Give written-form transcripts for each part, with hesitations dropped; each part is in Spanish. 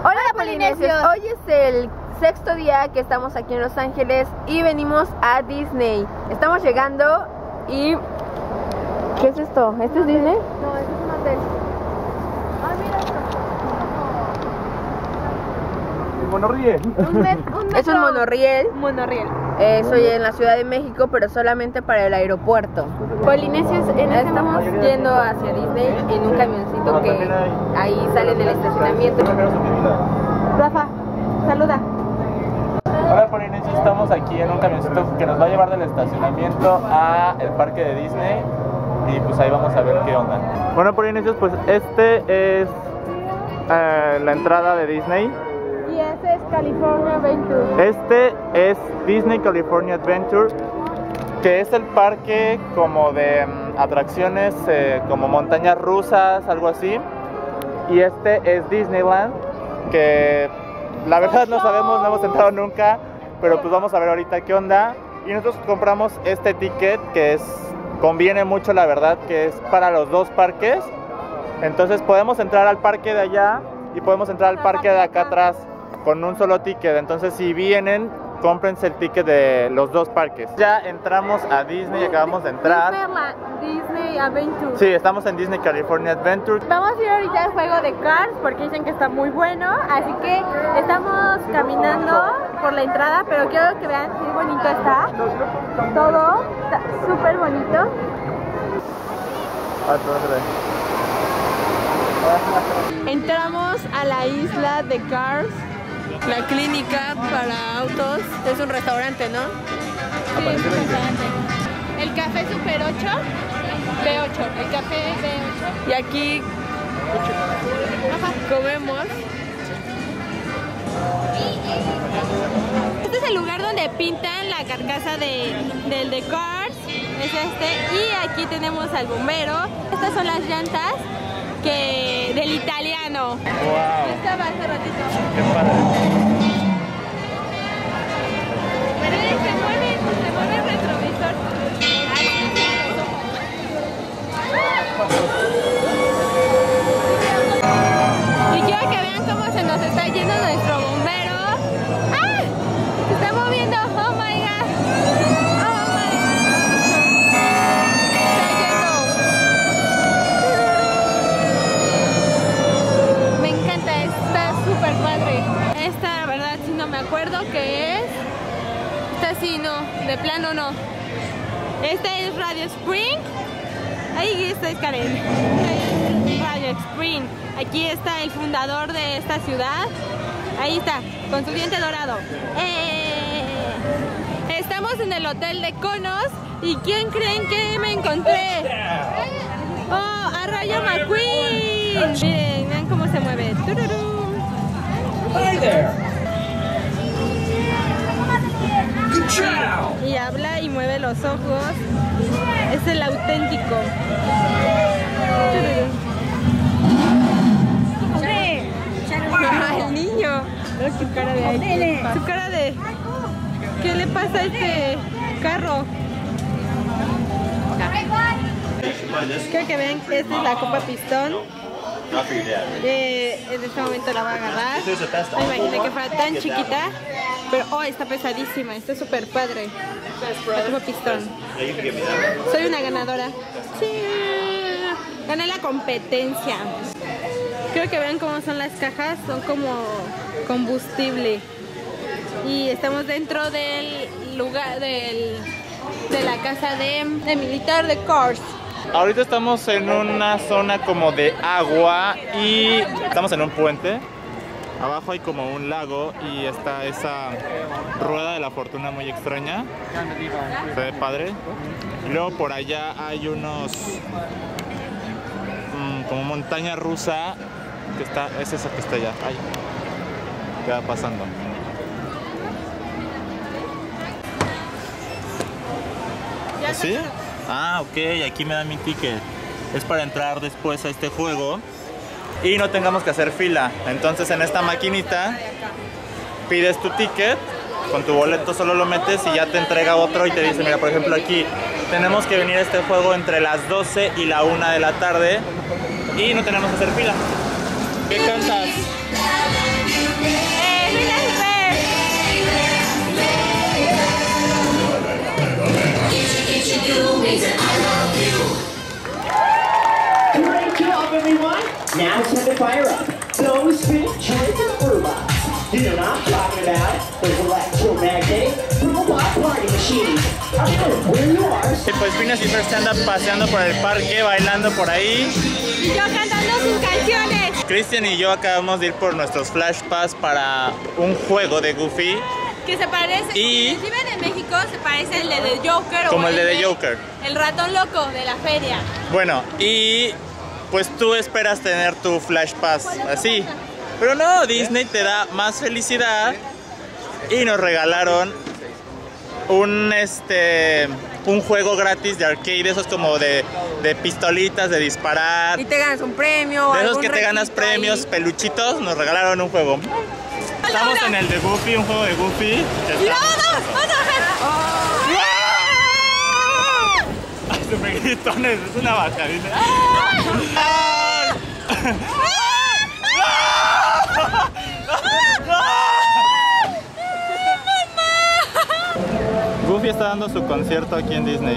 Hola Polinesios, hoy es el sexto día que estamos aquí en Los Ángeles y venimos a Disney. Estamos llegando y... ¿qué es esto? ¿Este es Disney? No, este es un hotel. Ah, mira esto. Monorriel. Es un monorriel. Monorriel. Soy en la Ciudad de México, pero solamente para el aeropuerto. Polinesios, Estamos yendo hacia Disney en un camioncito que ahí sale en el estacionamiento. Rafa, saluda. Hola Polinesios, estamos aquí en un camioncito que nos va a llevar del estacionamiento a el parque de Disney y pues ahí vamos a ver qué onda. Bueno Polinesios, pues este es la entrada de Disney. Y este es California Adventure. Este es Disney California Adventure, que es el parque como de atracciones como montañas rusas, algo así. Y este es Disneyland, que la verdad no sabemos, no hemos entrado nunca, pero pues vamos a ver ahorita qué onda. Y nosotros compramos este ticket que conviene mucho, la verdad, que es para los dos parques. Entonces podemos entrar al parque de allá y podemos entrar al parque de acá atrás con un solo ticket. Entonces si vienen, cómprense el ticket de los dos parques. Ya entramos a Disney, acabamos de entrar. Disney Adventure. Sí, estamos en Disney California Adventure. Vamos a ir ahorita al juego de Cars porque dicen que está muy bueno. Así que estamos caminando por la entrada, pero quiero que vean qué bonito está. Todo está súper bonito. Entramos a la isla de Cars. La clínica para autos es un restaurante, ¿no? Sí, es un restaurante. El café Super 8, B8, el café B8. Y aquí comemos. Este es el lugar donde pintan la carcasa del de Cars, es este. Y aquí tenemos al bombero. Estas son las llantas del italiano. Wow. Estaba hace ratito. Qué padre. Pero se mueve el retrovisor. Y quiero que vean cómo se nos está yendo nuestro bombero. ¡Ah! Se está moviendo. Oh my god. Oh my god. Está yendo. Me encanta, está súper padre. Esta, la verdad, sí no me acuerdo qué es. Esta sí, no, de plano no. Esta es Radio Spring. Ahí está Karen. Radio Spring. Aquí está el fundador de esta ciudad. Ahí está, con su diente dorado. Estamos en el Hotel de Conos. ¿Y quién creen que me encontré? ¡Oh, a Rayo McQueen! Miren, vean cómo se mueve. ¡Tururú! Y habla y mueve los ojos. Es el auténtico. El niño. Su cara de... Su cara de... ¿Qué le pasa a este carro? Quiero que vean que esta es la copa pistón. En este momento la va a agarrar. No me imaginé que fuera tan chiquita. Pero, oh, está pesadísima. Está súper padre. La copa pistón. Soy una ganadora. Sí. Gané la competencia. Quiero que vean cómo son las cajas. Son como combustible. Y estamos dentro del lugar de la casa de militar de Cars. Ahorita estamos en una zona como de agua y estamos en un puente. Abajo hay como un lago y está esa rueda de la fortuna muy extraña. Se ve padre. Y luego por allá hay unos como montaña rusa que está, es esa que está allá. Ahí. ¿Qué va pasando? ¿Sí? Ah, ok, aquí me da mi ticket. Es para entrar después a este juego y no tengamos que hacer fila. Entonces en esta maquinita pides tu ticket, con tu boleto solo lo metes y ya te entrega otro y te dice, mira, por ejemplo aquí tenemos que venir a este juego entre las 12 y la 1 de la tarde y no tenemos que hacer fila. ¿Qué cantas? Y pues Phineas y Ferb se anda paseando por el parque, bailando por ahí. Y yo cantando sus canciones. Cristian y yo acabamos de ir por nuestros Flash Pass para un juego de Goofy. Que se parece, y si viven en México, se parece el de The Joker. Como o el de The Joker. El ratón loco de la feria. Bueno, y pues tú esperas tener tu Flash Pass así. Pero no, Disney te da más felicidad. Y nos regalaron un juego gratis de arcade, esos como de pistolitas, de disparar. Y te ganas un premio. De esos que te ganas premios, ahí. Peluchitos, nos regalaron un juego. Estamos en el de Goofy, un juego de Goofy. ¡Mira, vamos a ver! ¡Ay, super gritones! Es una bajadita. Goofy está dando su concierto aquí en Disney.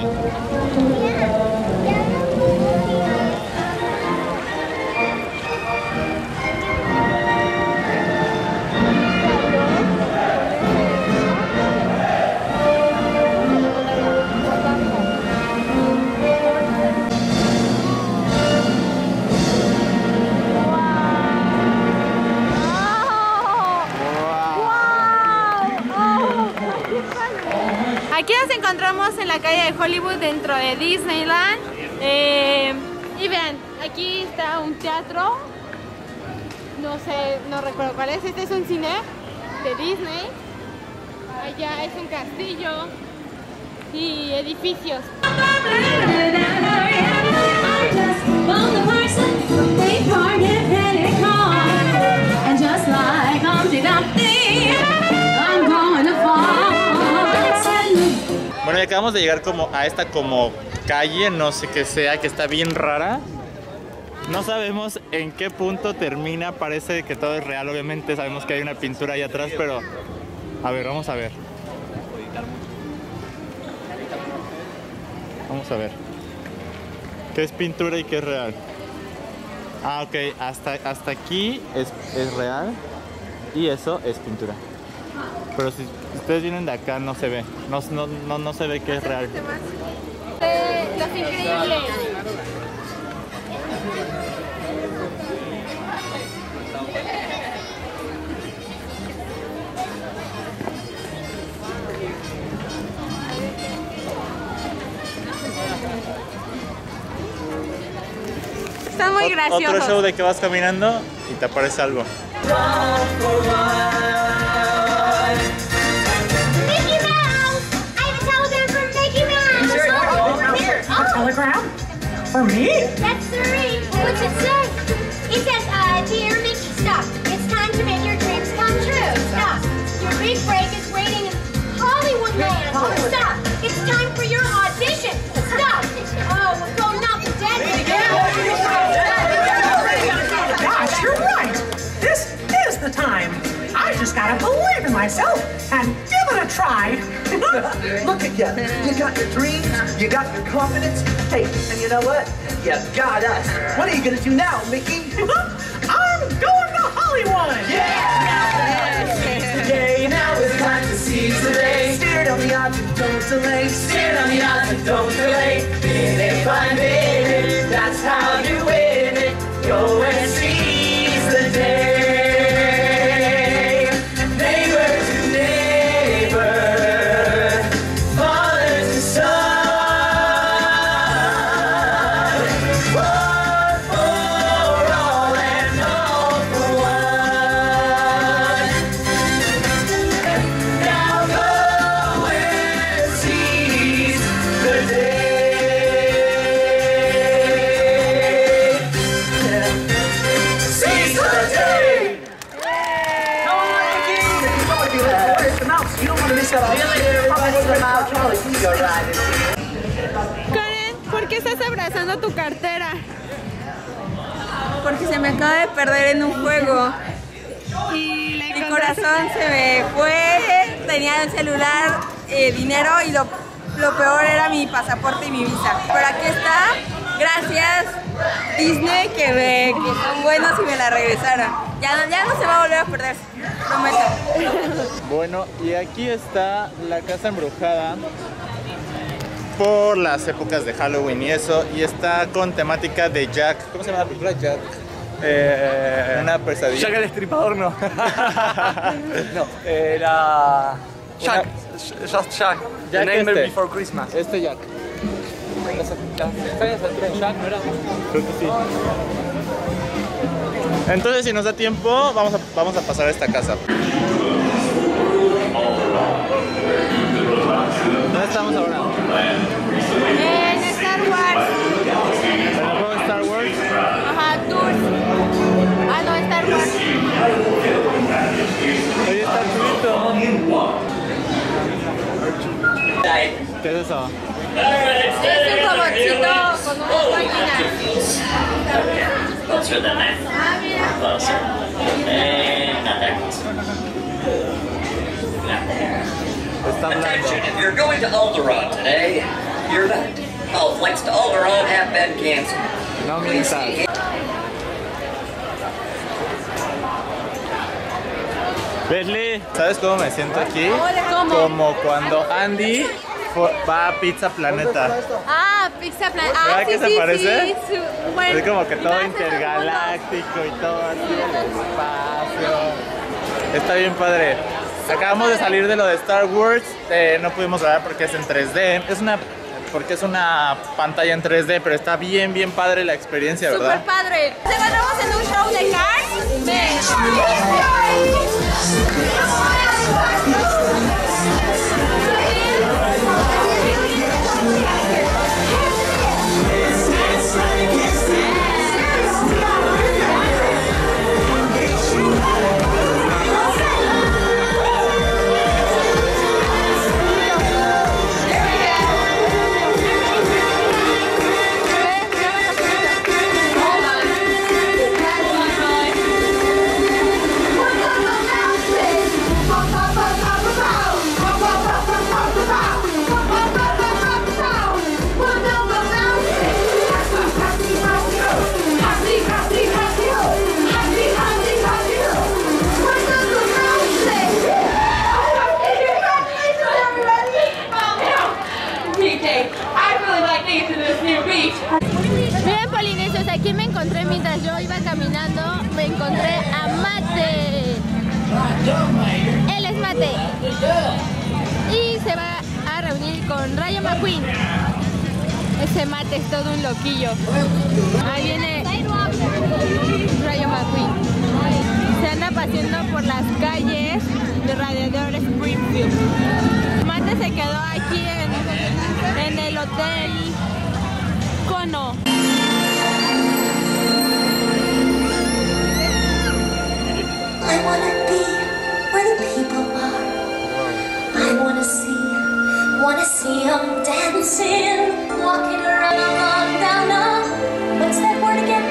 Aquí nos encontramos en la calle de Hollywood dentro de Disneyland. Y vean, aquí está un teatro. No sé, no recuerdo cuál es. Este es un cine de Disney. Allá es un castillo y edificios. Bueno, y acabamos de llegar como a esta como calle, no sé qué sea, que está bien rara. No sabemos en qué punto termina, parece que todo es real, obviamente sabemos que hay una pintura ahí atrás, pero a ver, vamos a ver. Vamos a ver. ¿Qué es pintura y qué es real? Ah, ok, hasta aquí es real y eso es pintura. Pero si ustedes vienen de acá no se ve, no se ve que es real. Los Increíbles. Están muy graciosos. Otro show de que vas caminando y te aparece algo. Telegram? For me? That's the ring. What's it say? It says, dear Mickey, stop. It's time to make your dreams come true. Stop. Your big break is waiting in Hollywoodland. Stop. It's time for your audition. Stop. Oh, we're going out the dead. Gosh, you're right. This is the time. I just gotta believe in myself and give it a try. Look at you. You got your dreams, you got your confidence. Hey, and you know what? You got us. What are you gonna do now, Mickey? I'm going to Hollywood! Yeah! Today, now is time to seize the day. Steer on the odds and don't delay. Steer on the odds and don't delay. Minute by minute, that's how you win it. Go and seize the day. Karen, ¿por qué estás abrazando tu cartera? Porque se me acaba de perder en un juego. Y Mi corazón se me fue, tenía el celular, dinero y lo peor era mi pasaporte y mi visa. Pero aquí está, gracias Disney que son buenos y me la regresaron. Ya no se va a volver a perder, prometo. Bueno, y aquí está la casa embrujada por las épocas de Halloween y eso, y está con temática de Jack. ¿Cómo se llama la película? Jack. Una pesadilla. Jack el Destripador no. No, era... Jack. Just Jack. The Nightmare Before Christmas. Este Jack. ¿Está en esa altura de Jack, no era? Creo que sí. Entonces, si nos da tiempo, vamos a pasar a esta casa. ¿Dónde estamos ahora? En Star Wars. ¿En el juego de Star Wars? Ajá, Tours. Ah, no, Star Wars. Oye, está chulito. ¿Qué es eso? Es un robotcito con unas máquinas. Closer than that. Ah, mira. Closer. And not that close. Not there. Está hablando. Attention, if you're going to Alderaan today, you're not. All flights to Alderaan have been canceled. No Please mientas. see. Leslie, ¿sabes cómo me siento aquí? ¿Cómo? Como cuando Andy va a Pizza Planeta. Ah, Pizza Planet. Ah, ¿Verdad que se parece? Sí. Bueno, Es como que todo vas a hacer intergaláctico y todo así en el espacio. Está bien padre. Acabamos de salir de lo de Star Wars. No pudimos grabar porque es en 3D. Porque es una pantalla en 3D, pero está bien padre la experiencia, ¿verdad? Super padre. ¿Te ganamos en un show de Cars? Ven. Miren, polinesios, aquí me encontré mientras yo iba caminando, me encontré a Mate. Él es Mate. Y se va a reunir con Rayo McQueen. Ese Mate es todo un loquillo. Ahí viene Rayo McQueen. Se anda paseando por las calles de Radiador Springfield. Mate se quedó aquí en el hotel Cono. I wanna be where the people are. I wanna see them dancing, walking around down. What's that word again?